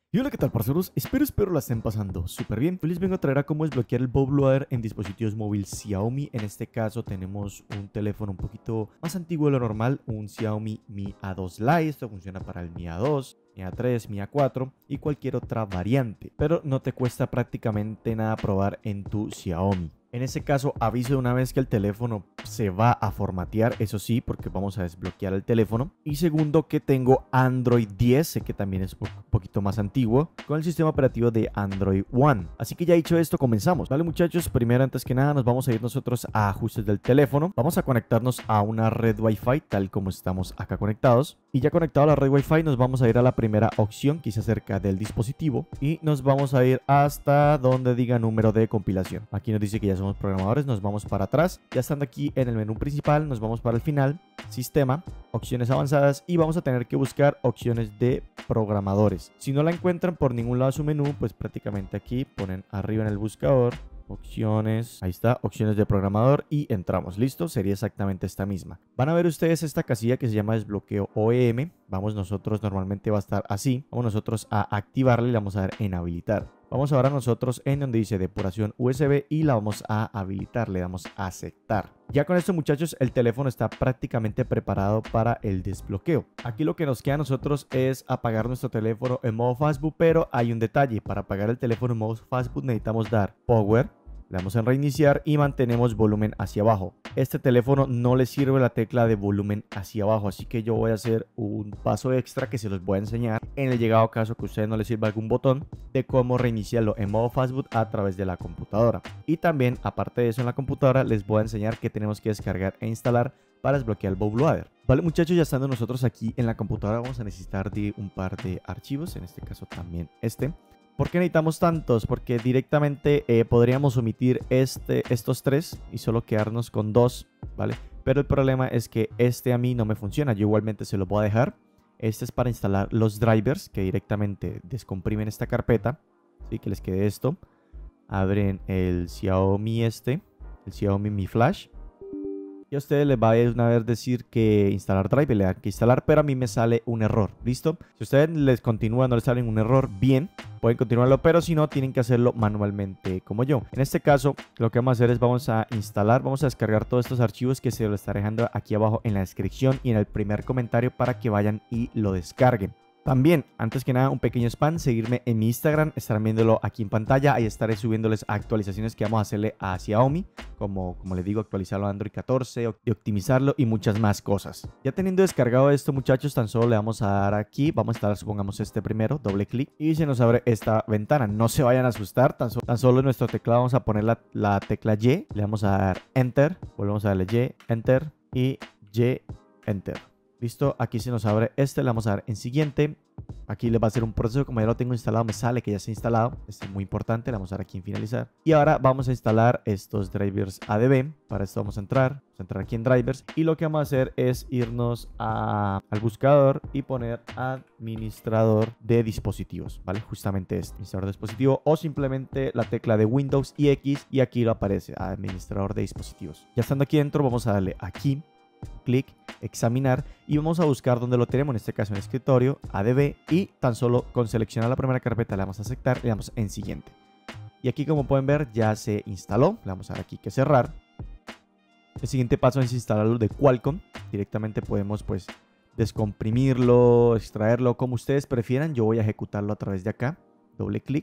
Y hola, ¿qué tal, parceros? Espero la estén pasando súper bien. Hoy les vengo a traer a cómo desbloquear el bootloader en dispositivos móviles Xiaomi. En este caso tenemos un teléfono un poquito más antiguo de lo normal, un Xiaomi Mi A2 Lite. Esto funciona para el Mi A2, Mi A3, Mi A4 y cualquier otra variante. Pero no te cuesta prácticamente nada probar en tu Xiaomi. En ese caso, aviso de una vez que el teléfono se va a formatear, eso sí, porque vamos a desbloquear el teléfono. Y segundo, que tengo Android 10, sé que también es un poquito más antiguo, con el sistema operativo de Android One. Así que ya dicho esto, comenzamos. Vale, muchachos, primero, antes que nada, nos vamos a ir nosotros a ajustes del teléfono. Vamos a conectarnos a una red Wi-Fi, tal como estamos acá conectados. Y ya conectado a la red Wi-Fi, nos vamos a ir a la primera opción, que se acerca del dispositivo. Y nos vamos a ir hasta donde diga número de compilación. Aquí nos dice que ya somos programadores, nos vamos para atrás. Ya estando aquí en el menú principal, nos vamos para el final, sistema, opciones avanzadas, y vamos a tener que buscar opciones de programadores. Si no la encuentran por ningún lado de su menú, pues prácticamente aquí ponen arriba en el buscador opciones, ahí está, opciones de programador, y entramos. Listo, sería exactamente esta misma. Van a ver ustedes esta casilla que se llama desbloqueo OEM. Vamos nosotros, normalmente va a estar así. Vamos nosotros a activarle y le vamos a dar en habilitar. Vamos ahora nosotros en donde dice depuración USB y la vamos a habilitar, le damos a aceptar. Ya con esto, muchachos, el teléfono está prácticamente preparado para el desbloqueo. Aquí lo que nos queda a nosotros es apagar nuestro teléfono en modo fastboot, pero hay un detalle. Para apagar el teléfono en modo fastboot necesitamos dar power, le damos en reiniciar y mantenemos volumen hacia abajo. Este teléfono no le sirve la tecla de volumen hacia abajo, así que yo voy a hacer un paso extra que se los voy a enseñar en el llegado caso que a ustedes no les sirva algún botón, de cómo reiniciarlo en modo fastboot a través de la computadora. Y también, aparte de eso, en la computadora les voy a enseñar qué tenemos que descargar e instalar para desbloquear el bootloader. Vale, muchachos, ya estando nosotros aquí en la computadora, vamos a necesitar de un par de archivos, en este caso también este. ¿Por qué necesitamos tantos? Porque directamente podríamos omitir estos tres y solo quedarnos con dos, ¿vale? Pero el problema es que este a mí no me funciona. Yo igualmente se lo voy a dejar. Este es para instalar los drivers que directamente descomprimen esta carpeta. Así que les quede esto. Abren el Xiaomi el Xiaomi Mi Flash. Y a ustedes les va a una vez decir que instalar driver, le dan que instalar, pero a mí me sale un error, ¿listo? Si a ustedes les continúa, no les sale un error, bien, pueden continuarlo, pero si no, tienen que hacerlo manualmente como yo. En este caso, lo que vamos a hacer es vamos a instalar, vamos a descargar todos estos archivos que se lo estaré dejando aquí abajo en la descripción y en el primer comentario para que vayan y lo descarguen. También, antes que nada, un pequeño spam, seguirme en mi Instagram, estarán viéndolo aquí en pantalla, ahí estaré subiéndoles actualizaciones que vamos a hacerle a Xiaomi, como les digo, actualizarlo a Android 14 y optimizarlo y muchas más cosas. Ya teniendo descargado esto, muchachos, tan solo le vamos a dar aquí, vamos a instalar, supongamos, este primero, doble clic, y se nos abre esta ventana. No se vayan a asustar, tan solo en nuestro teclado vamos a poner la tecla Y, le vamos a dar Enter, volvemos a darle Y, Enter y Y, Enter. Listo, aquí se nos abre le vamos a dar en siguiente. Aquí le va a hacer un proceso, como ya lo tengo instalado, me sale que ya está instalado. Esto es muy importante, le vamos a dar aquí en finalizar. Y ahora vamos a instalar estos drivers ADB. Para esto vamos a entrar aquí en drivers. Y lo que vamos a hacer es irnos al buscador y poner administrador de dispositivos, ¿vale? Justamente administrador de dispositivo, o simplemente la tecla de Windows y X, y aquí lo aparece, administrador de dispositivos. Ya estando aquí dentro, vamos a darle aquí, clic, examinar, y vamos a buscar donde lo tenemos, en este caso en el escritorio, ADB, y tan solo con seleccionar la primera carpeta le damos a aceptar y le damos en siguiente. Y aquí, como pueden ver, ya se instaló. Le vamos a dar aquí que cerrar. El siguiente paso es instalarlo de Qualcomm. Directamente podemos pues descomprimirlo, extraerlo, como ustedes prefieran. Yo voy a ejecutarlo a través de acá. Doble clic.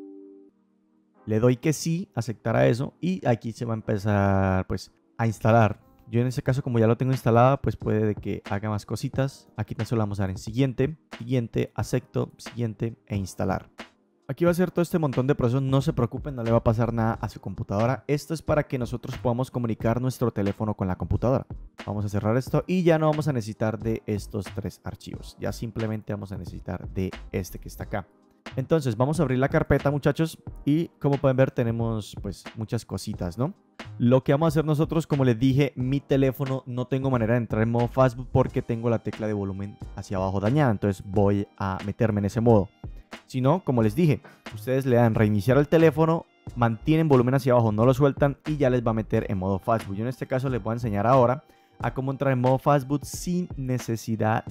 Le doy que sí, aceptar a eso, y aquí se va a empezar pues a instalar. Yo en este caso, como ya lo tengo instalada, pues puede de que haga más cositas. Aquí tan solo vamos a dar en siguiente, siguiente, acepto, siguiente e instalar. Aquí va a ser todo este montón de procesos, no se preocupen, no le va a pasar nada a su computadora. Esto es para que nosotros podamos comunicar nuestro teléfono con la computadora. Vamos a cerrar esto y ya no vamos a necesitar de estos tres archivos. Ya simplemente vamos a necesitar de este que está acá. Entonces vamos a abrir la carpeta, muchachos, y como pueden ver tenemos pues muchas cositas, ¿no? Lo que vamos a hacer nosotros, como les dije, mi teléfono no tengo manera de entrar en modo fastboot porque tengo la tecla de volumen hacia abajo dañada, entonces voy a meterme en ese modo. Si no, como les dije, ustedes le dan reiniciar el teléfono, mantienen volumen hacia abajo, no lo sueltan y ya les va a meter en modo fastboot. Yo en este caso les voy a enseñar ahora a cómo entrar en modo fastboot sin necesidad de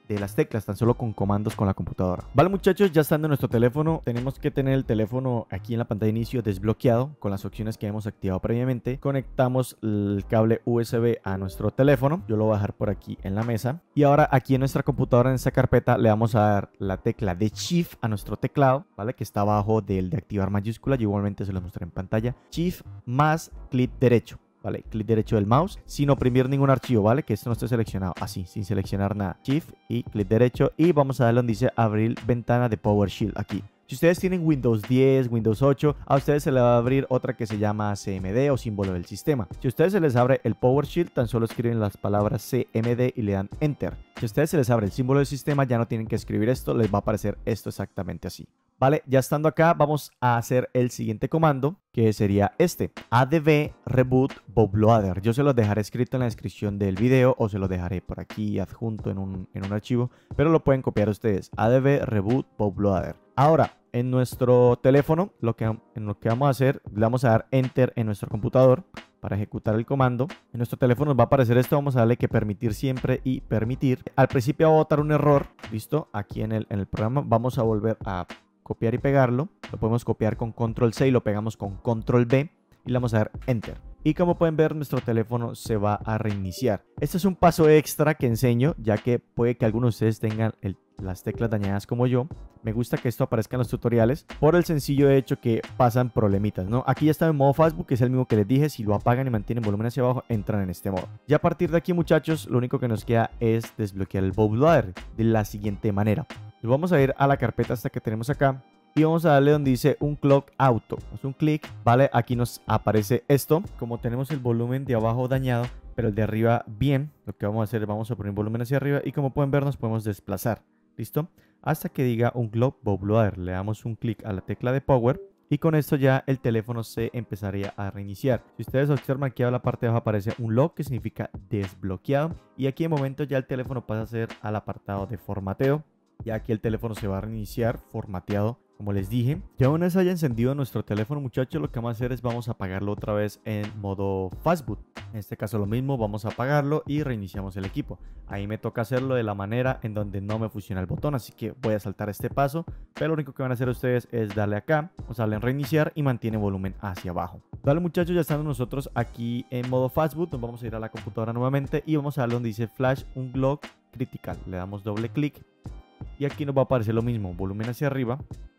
de las teclas, tan solo con comandos con la computadora. Vale muchachos, ya estando en nuestro teléfono, tenemos que tener el teléfono aquí en la pantalla de inicio desbloqueado con las opciones que hemos activado previamente. Conectamos el cable USB a nuestro teléfono, yo lo voy a dejar por aquí en la mesa. Y ahora aquí en nuestra computadora, en esta carpeta, le vamos a dar la tecla de Shift a nuestro teclado, ¿vale? Que está abajo del de activar mayúscula, yo igualmente se lo mostraré en pantalla. Shift más clic derecho. ¿Vale? Clic derecho del mouse sin oprimir ningún archivo, ¿vale? Que esto no esté seleccionado, así, sin seleccionar nada. Shift y clic derecho y vamos a darle donde dice abrir ventana de PowerShell aquí. Si ustedes tienen Windows 10, Windows 8, a ustedes se les va a abrir otra que se llama CMD o símbolo del sistema. Si a ustedes se les abre el PowerShell, tan solo escriben las palabras CMD y le dan Enter. Si a ustedes se les abre el símbolo del sistema, ya no tienen que escribir esto, les va a aparecer esto exactamente así. Vale, ya estando acá, vamos a hacer el siguiente comando, que sería este, adb reboot bootloader. Yo se los dejaré escrito en la descripción del video o se los dejaré por aquí adjunto en un archivo, pero lo pueden copiar ustedes, adb reboot bootloader. Ahora, en nuestro teléfono, en lo que vamos a hacer, le vamos a dar Enter en nuestro computador para ejecutar el comando. En nuestro teléfono nos va a aparecer esto, vamos a darle que permitir siempre y permitir. Al principio va a botar un error, listo, aquí en el programa vamos a volver a copiar y pegarlo. Lo podemos copiar con Control C y lo pegamos con Control B y le vamos a dar Enter. Y como pueden ver, nuestro teléfono se va a reiniciar. Este es un paso extra que enseño, ya que puede que algunos de ustedes tengan las teclas dañadas como yo. Me gusta que esto aparezca en los tutoriales por el sencillo hecho que pasan problemitas, ¿no? Aquí ya está en modo fastboot, que es el mismo que les dije. Si lo apagan y mantienen volumen hacia abajo, entran en este modo. Ya a partir de aquí, muchachos, lo único que nos queda es desbloquear el bootloader de la siguiente manera. Nos vamos a ir a la carpeta esta que tenemos acá y vamos a darle donde dice un clock auto. Es un clic, ¿vale? Aquí nos aparece esto. Como tenemos el volumen de abajo dañado, pero el de arriba bien, lo que vamos a hacer es vamos a poner volumen hacia arriba y como pueden ver nos podemos desplazar. ¿Listo? Hasta que diga un clock bootloader. Le damos un clic a la tecla de power y con esto ya el teléfono se empezaría a reiniciar. Si ustedes observan aquí a la parte de abajo aparece un lock que significa desbloqueado y aquí de momento ya el teléfono pasa a ser al apartado de formateo. Ya aquí el teléfono se va a reiniciar formateado, como les dije. Ya una vez haya encendido nuestro teléfono, muchachos, lo que vamos a hacer es vamos a apagarlo otra vez en modo fastboot. En este caso lo mismo, vamos a apagarlo y reiniciamos el equipo. Ahí me toca hacerlo de la manera en donde no me funciona el botón, así que voy a saltar este paso. Pero lo único que van a hacer ustedes es darle acá, vamos a darle en reiniciar y mantiene volumen hacia abajo. Vale muchachos, ya estamos nosotros aquí en modo fastboot. Nos vamos a ir a la computadora nuevamente y vamos a darle donde dice flash unlock critical. Le damos doble clic. Y aquí nos va a aparecer lo mismo, volumen hacia arriba,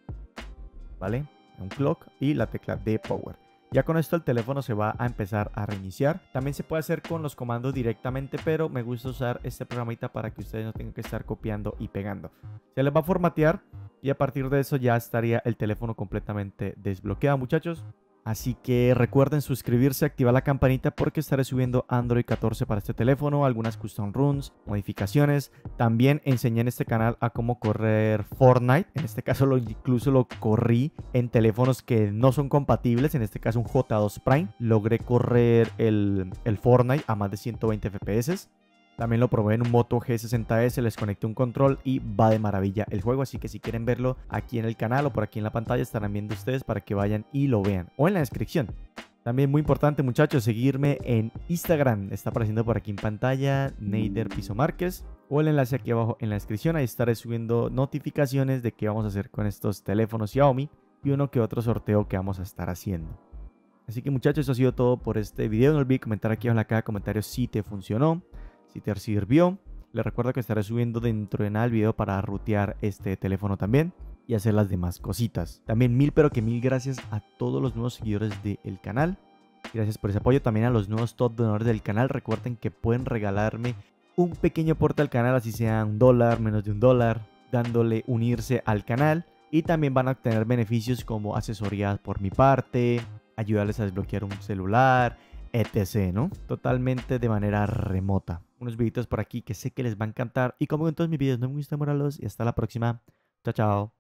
¿vale? Un clock y la tecla de power. Ya con esto el teléfono se va a empezar a reiniciar. También se puede hacer con los comandos directamente, pero me gusta usar este programita para que ustedes no tengan que estar copiando y pegando. Se les va a formatear y a partir de eso ya estaría el teléfono completamente desbloqueado, muchachos. Así que recuerden suscribirse, activar la campanita porque estaré subiendo Android 14 para este teléfono, algunas custom runs, modificaciones. También enseñé en este canal a cómo correr Fortnite. En este caso incluso lo corrí en teléfonos que no son compatibles. En este caso un J2 Prime. Logré correr el Fortnite a más de 120 FPS. También lo probé en un Moto G60S, les conecté un control y va de maravilla el juego. Así que si quieren verlo aquí en el canal o por aquí en la pantalla estarán viendo ustedes para que vayan y lo vean. O en la descripción. También muy importante muchachos, seguirme en Instagram. Está apareciendo por aquí en pantalla, Neider Piso Márquez. O el enlace aquí abajo en la descripción. Ahí estaré subiendo notificaciones de qué vamos a hacer con estos teléfonos Xiaomi. Y uno que otro sorteo que vamos a estar haciendo. Así que muchachos, eso ha sido todo por este video. No olvides comentar aquí abajo en la caja de comentarios si te funcionó. Si te sirvió, les recuerdo que estaré subiendo dentro de nada el video para rutear este teléfono también y hacer las demás cositas. También mil gracias a todos los nuevos seguidores del canal. Gracias por ese apoyo. También a los nuevos top donadores del canal. Recuerden que pueden regalarme un pequeño aporte al canal, así sea $1, menos de $1, dándole unirse al canal. Y también van a obtener beneficios como asesorías por mi parte, ayudarles a desbloquear un celular, etc., ¿no? Totalmente de manera remota. Unos videitos por aquí que sé que les va a encantar. Y como en todos mis videos, no me gusta morarlos. Y hasta la próxima. Chao, chao.